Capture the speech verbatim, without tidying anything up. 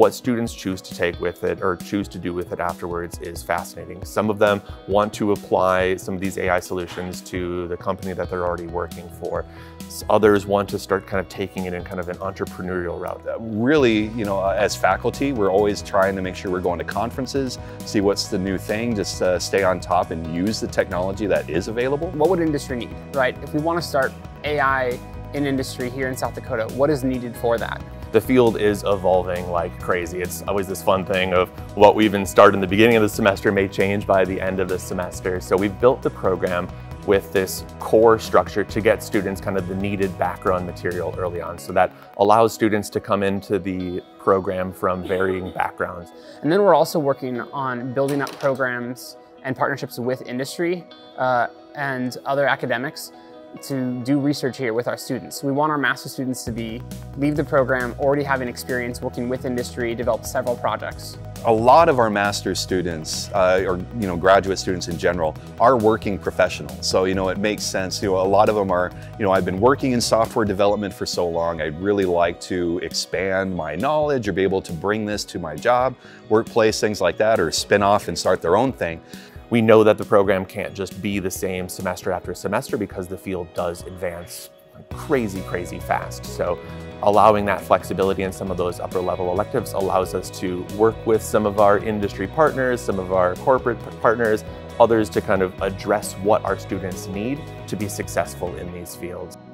what students choose to take with it or choose to do with it afterwards is fascinating. Some of them want to apply some of these A I solutions to the company that they're already working for. Others want to start kind of taking it in kind of an entrepreneurial route. Really, you know, as faculty, we're always trying to make sure we're going to conferences, see what's the new thing, just uh, stay on top and use the technology that is available. What would industry need, right? If we want to start A I in industry here in South Dakota, what is needed for that? The field is evolving like crazy. It's always this fun thing of what we even start in the beginning of the semester may change by the end of the semester. So we've built the program with this core structure to get students kind of the needed background material early on. So that allows students to come into the program from varying backgrounds. And then we're also working on building up programs and partnerships with industry uh, and other academics to do research here with our students. We want our master's students to be, leave the program already having experience working with industry, develop several projects. A lot of our master's students, uh, or you know, graduate students in general, are working professionals. So you know, it makes sense. You know, a lot of them are, you know, I've been working in software development for so long. I'd really like to expand my knowledge or be able to bring this to my job, workplace, things like that, or spin off and start their own thing. We know that the program can't just be the same semester after semester because the field does advance crazy, crazy fast. So allowing that flexibility in some of those upper level electives allows us to work with some of our industry partners, some of our corporate partners, others to kind of address what our students need to be successful in these fields.